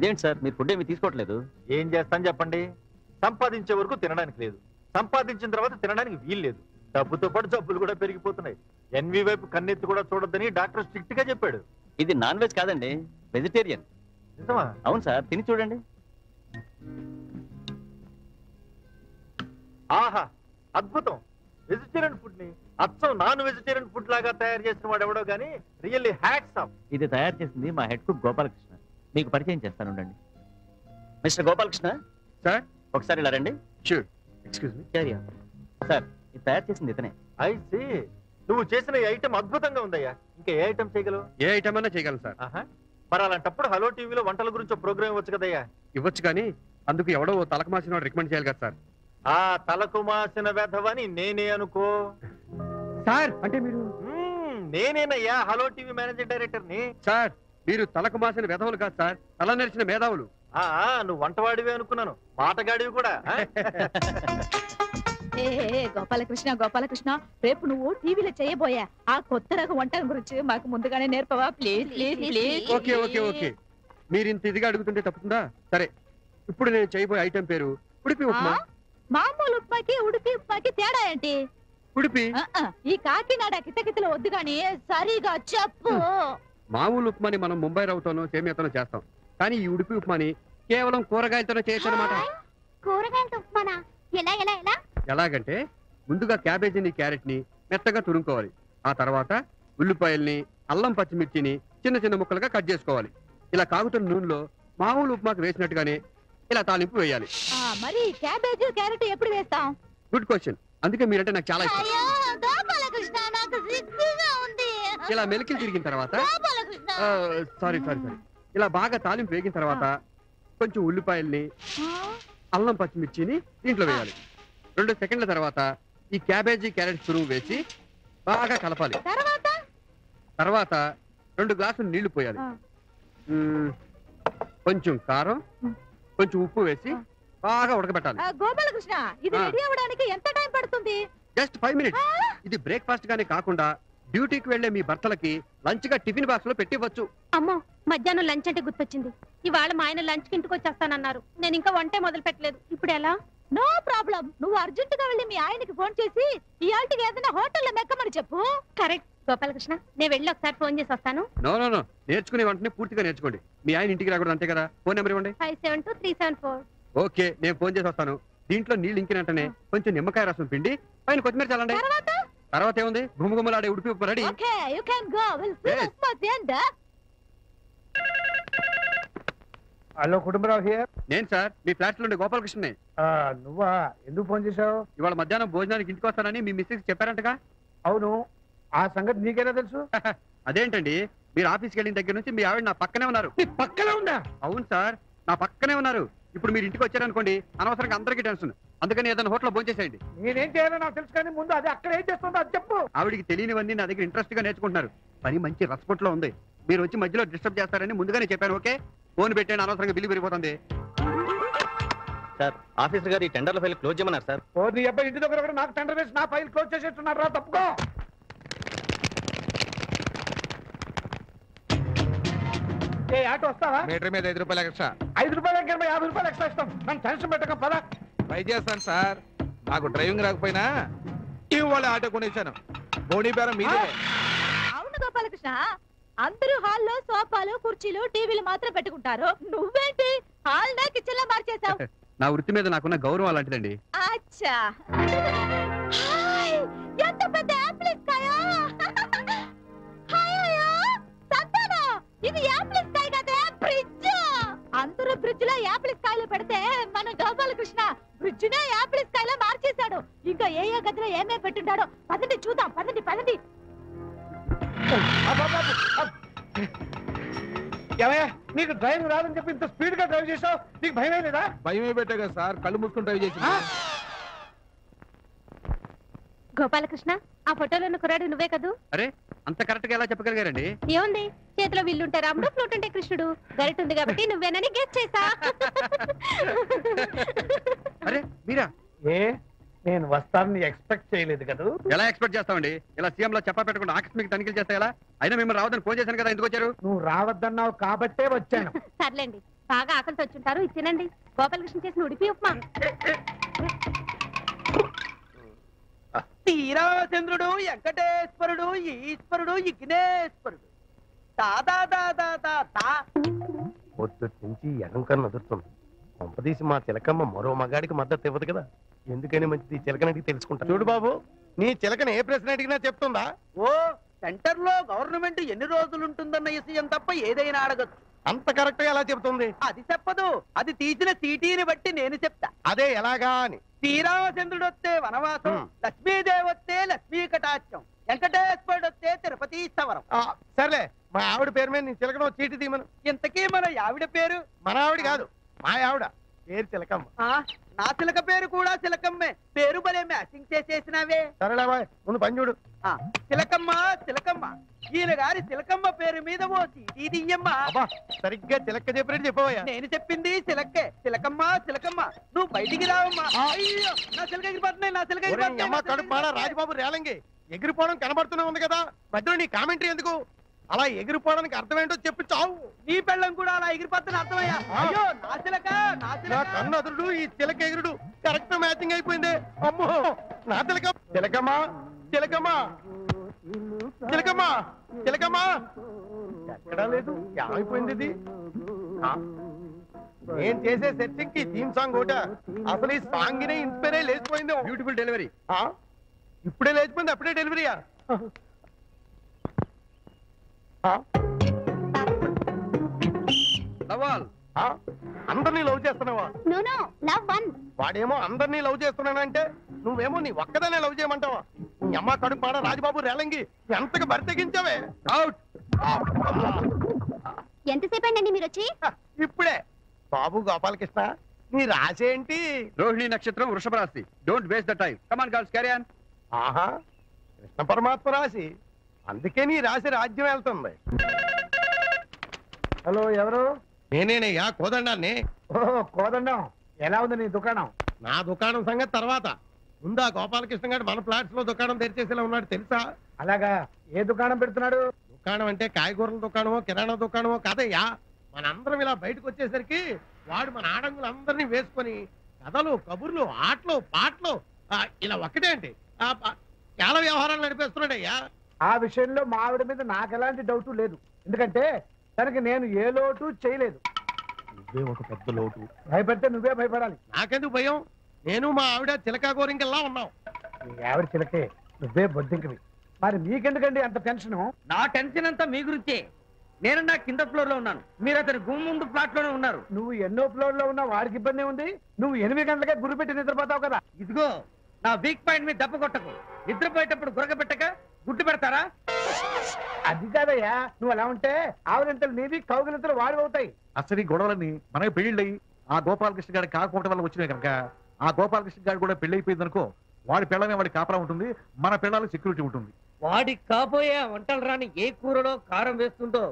ఇదేంటి సార్ మీరు ఫుడ్ ఏమి తీసుకోవట్లేదు? ఏం చేస్తాను చెప్పండి, సంపాదించే వరకు తినడానికి లేదు, సంపాదించిన తర్వాత తినడానికి వీలు లేదు. డబ్బుతో పాటు జబ్బులు కూడా పెరిగిపోతున్నాయి. ఎన్వి వైపు కన్నెత్తి కూడా చూడొద్దని డాక్టర్ స్ట్రిక్ట్ గా చెప్పాడు. ఇది నాన్ వెజ్ కాదండి, వెజిటేరియన్. నిజమా? అవును సార్, తిని చూడండి. ఆహా, అద్భుతం. వెజిటేరియన్ ఫుడ్ ని అచ్చం నాన్ వెజిటేరియన్ ఫుడ్ లాగా తయారు చేసిన వాడు ఎవడో గానీ రియల్లీ హ్యాట్స్ ఆఫ్. ఇది తయారు చేసింది మా హెడ్ కుక్ గోపాలకృష్ణ. మీకు పరిచయం చేస్తాను ఉండండి. మిస్టర్ గోపాలకృష్ణ సార్, ఒకసారి ఇలా రండి. షూర్. Excuse me. సార్, ఇది తయారు చేసింది ఇతనే. I see. నువ్వు చేసిన ఈ ఐటమ్ అద్భుతంగా ఉందయ్యా. ఇంకా ఏ ఐటమ్ చేయగలవు? ఏ ఐటమ్ అన్నా చేయగలను సార్. మరి అలాంటప్పుడు హలో టీవీలో వంటల గురించి ప్రోగ్రామ్ ఇవ్వచ్చు కదయ్యా. ఇవ్వచ్చు, కానీ అందుకు ఎవడో తలకు మార్చిన వాడు రికమెండ్ చేయాలి కదా సార్. ఆ తలకు మాసిన వెధవని నేనే అనుకో సార్. అంటే మీరు? నేనేనయ్యా హలో టీవీ మేనేజింగ్ డైరెక్టర్ ని. సార్, మీరు తలకు మాసిన వెధవులు కాదు సార్, తల నెరిచిన మేధావులు. నువ్వు వంటవాడివే అనుకున్నాను, మాటగాడివి కూడా. గోపాలకృష్ణ గోపాలకృష్ణ, రేపు నువ్వు టీవీలో చేయబోయా ఆ కొత్త రకం వంటల గురించి మాకు ముందుగానే నేర్పవా please please please. Okay okay okay, మీరు ఇంత ఇదిగా అడుగుతుంటే తప్పుతుందా? సరే, ఇప్పుడు నేను చేయబోయే ఐటెం పేరు ఉడిపి ఉప్మా. మామూలు ఉప్మాకి ఉడిపి ఉప్మాకి తేడా ఏంటి? ఉడిపి ఈ కాకినాడ కితకితలు వద్దు గాని సరిగా చెప్పు. మామూలు ఉప్మాని మనం ముంబై రవ్వతోనో సేమియాతోనో చేస్తాం, కానీ ఈ ఉడిపి ఉప్మాని కేవలం కూరగాయలతోనే చేయొచ్చు అన్నమాట. కూరగాయలతో ఉప్మానా? ఎలా ఎలా ఎలా? ఎలాగంటే ముందుగా క్యాబేజీని క్యారెట్ ని మెత్తగా తురుముకోవాలి. ఆ తర్వాత ఉల్లిపాయల్ని అల్లం పచ్చిమిర్చిని చిన్న చిన్న ముక్కలుగా కట్ చేసుకోవాలి. ఇలా కాగుతున్న నూనెలో మామూలు ఉప్మాకు వేసినట్టుగానే ఇలా తాలింపు వేయాలి. మరి క్యాబేజీ క్యారెట్ ఎప్పుడు వేస్తాం? గుడ్ క్వశ్చన్, అందుకే మీరంటే నాకు చాలా ఇష్టం. ఇలా మెలికలు తిరిగిన తర్వాత సారీ సారీ సారీ ఇలా బాగా తాలింపు వేగిన తర్వాత కొంచెం ఉల్లిపాయల్ని అల్లం పచ్చిమిర్చిని దీంట్లో వేయాలి. 2 సెకండ్ల తర్వాత ఈ క్యాబేజీ క్యారెట్ తురుము వేసి బాగా కలపాలి. తర్వాత 2 గ్లాసులు నీళ్లు పోయాలి. కొంచెం కారం, కొంచెం ఉప్పు వేసి బాగా ఉడకబెట్టాలి. గోపాలకృష్ణ, ఇది రెడీ అవ్వడానికి ఎంత టైం పడుతుంది? Just 5 minutes. ఇది బ్రేక్ఫాస్ట్ గానే కాకుండా డ్యూటీకి వెళ్లే మీ భర్తలకి లంచ్ గా టిఫిన్ బాక్స్ లో పెట్టివచ్చు. అమ్మో, మధ్యాహ్నం లంచ్ అంటే గుర్తొచ్చింది. ఇవాళ మా ఆయన లంచ్ కి ఇంటికి వచ్చేస్తానన్నారు. నేను ఇంకా వంటే మొదలు పెట్టలేదు. ఇప్పుడు ఎలా? No problem. నువ్వు అర్జెంట్ గా వెళ్ళి మీ ఆయనకి ఫోన్ చేసి ఈ ఆల్టికి ఏదైనా హోటల్లో మెక్కమని చెప్పు. కరెక్ట్ గోపాలకృష్ణ, నేను వెళ్ళి ఒకసారి ఫోన్ చేసి వస్తాను. నో నో నో, నేర్చుకునే వెంటనే పూర్తిగా నేర్చుకోండి. మీ ఆయన ఇంటికి రాకూడదు, అంతే కదా? ఫోన్ నెంబర్ ఇవ్వండి. 572374. ఓకే, నేను ఫోన్ చేసి వస్తాను. దీంట్లో నీళ్ళు ఇంకిన వెంటనే కొంచెం నిమ్మకాయ రసం పిండి పైన కొత్తిమీర చల్లండి. తర్వాత ఏముంది, గుమగుమలాడే Udupi upma ready. Okay, you can go. Will see the spot end. Hello Kutumbarao here. నేను సార్, మీ ఫ్లాట్ లో గోపాలకృష్ణని. నువ్వా? ఎందుకు ఫోన్ చేశావు? ఇవాళ మధ్యాహ్నం భోజనానికి ఇంటికి వస్తానని మీ మిస్సెస్ చెప్పారంటగా? అవును, ఆ సంగతి నీకేనా తెలుసు? అదేంటండి, మీరు ఆఫీస్కి వెళ్ళిన దగ్గర నుంచి మీ ఆవిడ నా పక్కనే ఉన్నారు. పక్కనే ఉందా? అవును సార్, నా పక్కనే ఉన్నారు. ఇప్పుడు మీరు ఇంటికి వచ్చారనుకోండి, అనవసరంగా అందరికీ టెన్షన్. అందుకని ఏదైనా హోటల్లో భోజనం చేసేయండి. నేనేం చేయాలో నాకు తెలుసు, కానీ ముందు అది అక్కడ ఏం చేస్తుందో అది చెప్పు. ఆవిడికి తెలియనివన్నీ నా దగ్గర ఇంట్రెస్ట్ గా నేర్చుకుంటున్నారు. పని మంచి రసపొట్లో ఉంది. మీరు వచ్చి మధ్యలో డిస్టర్బ్ చేస్తారని ముందుగానే చెప్పాను. ఓకే, ఫోన్ పెట్టండి, అనవసరంగా బిల్లు పెరిగిపోతుంది. సార్, ఆఫీసర్ గారు ఈ టెండర్ల ఫైల్ క్లోజ్ చేయమన్నారు సార్. ఓ నీ అబ్బాయి ఇంటి దగ్గర కూడా నాకు టెండర్ వేసి నా ఫైల్ క్లోజ్ చేసేస్తున్నారు రా. తప్పుకో. ఏ ఆటో వస్తావా? మీటర్ మీద 5 రూపాయలు ఎక్స్ట్రా. 5 రూపాయలు ఎక్కడ 50 రూపాయలు ఎక్స్ట్రా ఇస్తాం. నన్ను టెన్షన్ పెట్టక పద. ట్రై చేస్తాను సార్, నాకు డ్రైవింగ్ రాకపోయినా ఇవాళ ఆటో కొనేసాను. బోణి బేరం మీదే. అవును గోపాలకృష్ణ, అందరూ హాల్లో సోఫాలు కుర్చీలు టీవీలు మాత్రం పెట్టుకుంటారు. నువ్వేంటి హాల్ నే కిచెన్ లో మార్చేసావు? నా వృత్తి మీద నాకున్న గౌరవం అలాంటిదండి. అచ్చా, ఎంత పెద్ద యాప్లిస్కాయ! ఇది యాప్లిస్కాయ కదా, బ్రిడ్జ్. అందరూ బ్రిడ్జ్ లో యాప్లిస్కాయలు పెడితే మన గోపాలకృష్ణ బ్రిడ్జ్ నే యాప్లిస్కాయలో మార్చేశాడు. ఇంకా ఏ గదిలో ఏమే పెట్టుంటాడో పదండి చూద్దాం. పదండి పదండి. ఏమయ్యా, నీకు డ్రైవింగ్ రాదని చెప్పి ఇంత స్పీడ్ గా డ్రైవ్ చేసావు, నీకు భయమే లేదా? భయమే పెట్టా కదా సార్, కళ్ళు మూసుకుని డ్రైవ్ చేసి. గోపాలకృష్ణ, ఆ ఫోటోలో ఉన్న కుర్రాడు నువ్వే కదూ? అరే, అంత కరెక్ట్ గా ఎలా చెప్పగలిగారండి? ఏముంది, చేతిలో విల్లుంటే రాముడు, ఫ్లూట్ ఉంటే కృష్ణుడు, గరిట ఉంది కాబట్టి నువ్వేనని గెస్ చేసా. అరే మీరా? ఏ నేను వస్తానని ఎక్స్పెక్ట్ చేయలేదు కదా. ఎలా ఎక్స్పెక్ట్ చేస్తామండి? ఇలా సీఎం లో చెప్పా పెట్టకుండా ఆకస్మిక తనిఖీలు చేస్తా ఎలా? అయినా మిమ్మల్ని రావద్దని ఫోన్ చేశాను కదా, ఎందుకు వచ్చారు? నువ్వు రావద్దన్నావు కాబట్టే వచ్చాను. సర్లేండి, బాగా ఆకలితో వచ్చుంటారు, ఇది తినండి. గోపాలకృష్ణ చేసిన ఉడిపి ఉప్మా. శ్రీరామచంద్రుడు, వెంకటేశ్వరుడు, ఈశ్వరుడు, విఘ్నేశ్వరుడు. పొద్దుటి నుంచి ఎడంకన్ను నదురుతుంది. కొంపదీసి మా చిలకమ్మ మరో మగాడికి మద్దతు ఇవ్వదు కదా. ఎందుకని మంచిది చిలకని అడిగి తెలుసుకుంటా. చూడు బాబు, నీ చిలకని ఏ ప్రశ్న అడిగినా చెప్తుందా? ఓ సెంటర్ లో గవర్నమెంట్ ఎన్ని రోజులు ఉంటుందన్న విషయం తప్ప ఏదైనా అడగచ్చు. అంత కరెక్ట్ గా ఎలా చెప్తుంది? అది చెప్పదు, అది తీసిన సీటీని బట్టి నేను చెప్తా. అదే ఎలాగా అని. శ్రీరామచంద్రుడు వస్తే వనవాసం, లక్ష్మీదేవి వస్తే లక్ష్మీ కటాక్షం, వెంకటేశ్వరుడు వస్తే తిరుపతి స్థవరం. సర్లే, మా ఆవిడ పేరు మీద నీ చిలకను చీటి తీమను. ఇంతకీ మన ఆవిడ పేరు? మన ఆవిడ కాదు, మా ఆవిడ పేరు చిలకమ్మ. నా చిలక పేరు కూడా చిలకమ్మే. పేరు భలే మ్యాచింగ్ చేసేసినావే. సరేలే బాయ్, ముందు పని చూడు. చిలకమ్మ చిలకమ్మ, ఈయన గారి చిలకమ్మ పేరు మీద ఓ సీటీ తీయమ్మా. సరిగ్గా చిలక చెప్పినట్టు చెప్పవయ్యా. నేను చెప్పింది చిలక్కే. చిలకమ్మ చిలకమ్మ, నువ్వు బయటికి రావమ్మా. అయ్యో, నా చిలక ఎగిరిపోతున్నాయి, నా చిలక ఎగిరిపోతున్నాయి. కడుపాడా రాజబాబు రేలంగి, ఎగిరిపోవడం కనబడుతూనే ఉంది కదా, మధ్యలో నీ కామెంటరీ ఎందుకు? అలా ఎగిరిపోవడానికి అర్థం ఏంటో చెప్పి చావు. నీ పెళ్ళం కూడా అలా ఎగిరిపోతున్న అర్థమయ్యా. అయ్యో, నా చిలక, నా చిలక. కన్ను అదురుడు, ఈ చిలక ఎగురుడు కరెక్ట్ మ్యాచింగ్ అయిపోయింది. అమ్మో, నా చిలక. చిలకమ్మా చిలకమ్మా చిలకమ్మా చిలకమ్మా, ఎక్కడా లేదు, ఏమైపోయింది ఇది? నేను చేసే సెట్టింగ్ కి థీమ్ సాంగ్ ఒకట. అసలు ఈ సాంగ్ నే ఇన్స్పైర్ అయ్యి లేచిపోయింది. Beautiful delivery. ఇప్పుడే లేచిపోయింది, అప్పుడే డెలివరీయా? అందరినీ లవ్ చేస్తున్నావా? వాడేమో అందరినీ లవ్ చేస్తున్నానంటే నువ్వేమో నీ ఒక్కదానే లవ్ చేయమంటావా? నీ అమ్మ కడుపు పాడ రాజబాబు రేలంగి, ఎంతగా బరితెగించావే. అవుట్. ఎంతసేపు అండి మీరు వచ్చి? ఇప్పుడే. బాబు గోపాలకృష్ణ, నీ రాశి ఏంటి? రోహిణి నక్షత్రం, వృషభ రాశి. Don't waste the time. Come on girls, carry on. ఆహా, కృష్ణ పరమాత్మ రాశి, అందుకే నీ రాశి రాజ్యం వెళ్తుంది. హలో, ఎవరు? నేనేనయ్యా, కోదండాన్ని. ఓహో, కోదండం. ఎలా ఉంది నీ దుకాణం? నా దుకాణం సంగతి తర్వాత. ముందా గోపాలకృష్ణ గారు మన ఫ్లాట్స్ లో దుకాణం తెరిచేసేలా ఉన్నాడు, తెలుసా? అలాగా, ఏ దుకాణం పెడుతున్నాడు? దుకాణం అంటే కాయగూరల దుకాణమో కిరాణా దుకాణమో కాదయ్యా. మనందరం ఇలా బయటకు వచ్చేసరికి వాడు మన ఆడంగులందరినీ వేసుకొని కథలు, కబుర్లు, ఆటలు, పాటలు, ఇలా ఒక్కటే అంటే చాలా వ్యవహారాలు నడిపేస్తున్నాడయ్యా. ఆ విషయంలో మా ఆవిడ మీద నాకు ఎలాంటి డౌట్ లేదు. ఎందుకంటే తనకి నేను ఏ లోటు చేయలేదు. నువ్వే ఒక పెద్ద లోటు. భయపడితే నువ్వే భయపడాలి. నాకెందుకు భయం? నేను మా ఆవిడ చిలకా గోరింకల్లా ఉన్నాం. నీ ఆవిడ చిలకే, నువ్వే బొద్దింకవి. మరి మీకెందుకండి అంత టెన్షన్? నా టెన్షన్ అంతా మీ గురించే. నేను నా కింద ఫ్లోర్ లో ఉన్నాను, మీరు అతని గుమ్మ ముందు ఫ్లాట్ లోనే ఉన్నారు. నువ్వు ఎన్నో ఫ్లోర్ లో ఉన్నా వాడికి ఇబ్బంది ఉంది. నువ్వు 8 గంటలకే గురి పెట్టి నిద్రపోతావు కదా. ఇదిగో, నా వీక్ పాయింట్ మీద దెబ్బ కొట్టకు. నిద్రపోయేటప్పుడు గురక పెట్టక గుడ్డు పెడతారా? అది కాదయ్యా, నువ్వు అలా ఉంటే ఆవులింతలు నీవి, కౌగిలింతలు వాడి అవుతాయి. అసలు ఈ గొడవలన్నీ మనకి పెళ్లిళ్ళయి ఆ గోపాలకృష్ణ గారి కాకపోవడం వల్ల వచ్చినాయి కనుక, ఆ గోపాలకృష్ణ గారు కూడా పెళ్లి అయిపోయింది అనుకో, వాడి పిల్లనే వాడి కాపలా ఉంటుంది, మన పిల్లలకు సెక్యూరిటీ ఉంటుంది. వాడికి కాపోయే వంటలు రాని ఏ కూరలో కారం వేస్తుందో.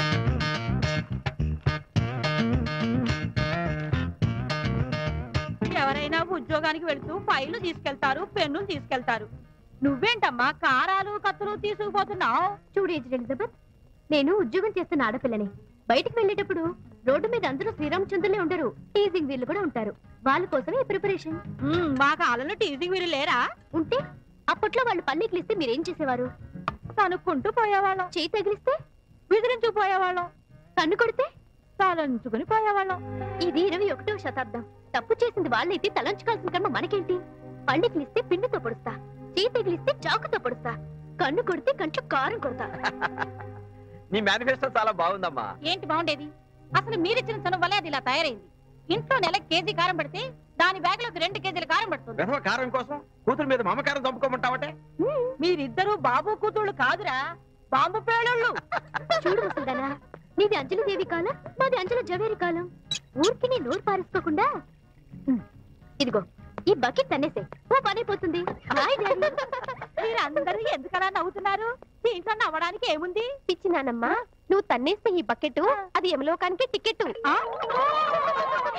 ఎవరైనా ఉద్యోగానికి వెళ్తూ ఫైళ్లు తీసుకెళ్తారు, పెన్నులు తీసుకెళ్తారు. నువ్వేంటమ్మా కారాలు కత్తులు తీసుకుపోతున్నావు? చూడు ఎలిజబెత్, నేను ఉద్యోగం చేస్తున్న ఆడపిల్లని. బయటికి వెళ్ళేటప్పుడు రోడ్డు మీద అందరూ శ్రీరామచంద్రులే ఉండరు, టీజింగ్ వీళ్ళు కూడా ఉంటారు. వాళ్ళ కోసమే ప్రిపరేషన్. మా కాలంలో టీజింగ్ వీళ్ళు లేరా? ఉంటే అప్పట్లో వాళ్ళు పన్నీకులు ఇస్తే మీరేం చేసేవారు? కనుక్కుంటూ పోయేవాళ్ళం. చేయి తగిలిస్తే విదిరించు పోయేవాళ్ళం. కన్ను కొడితే తలంచుకుని పోయేవాళ్ళం. ఇది 21వ శతాబ్దం. తప్పు చేసింది వాళ్ళైతే తలంచుకోవాల్సిన కర్మ మనకేంటి? పన్నీకులు ఇస్తే పిండితో పొడుస్తా, చేయి తగిలిస్తే చాకుతో పొడుస్తా, కన్ను కొడితే కంట్లో కారం కొడతా. నీ మేనిఫెస్టో చాలా బాగుందమ్మా. ఏంటి బాగుండేది? అసలు మీరిచ్చిన చనువు వల్లే అది ఇలా తయారైంది. ఇంట్లో నెలకు కేజీ కారం పడితే దాని బ్యాగ్ లోకి 2 కేజీల కారం పడుతుంది. కారం కోసం కూతురు మీద మమకారం చంపుకోమంటావటే? మీరిద్దరూ బాబు కూతుళ్ళు కాదురా, బాంబు పేళోళ్ళు. చూడు వస్తుందనా, నీది అంజలిదేవి కాలం, మాది అంజలి జవేరి కాలం. ఊరికి నీ నోరు పారేసుకోకుండా ఇదిగో ఈ బకెట్ తన్నేసే, ఓ పనైపోతుంది. మీరందరూ ఎందుకలా నవ్వుతున్నారు? దీంట్లో నవ్వడానికి ఏముంది? పిచ్చి నానమ్మా, నువ్వు తన్నేస్తే ఈ బకెట్ అది యమలోకానికి టికెట్.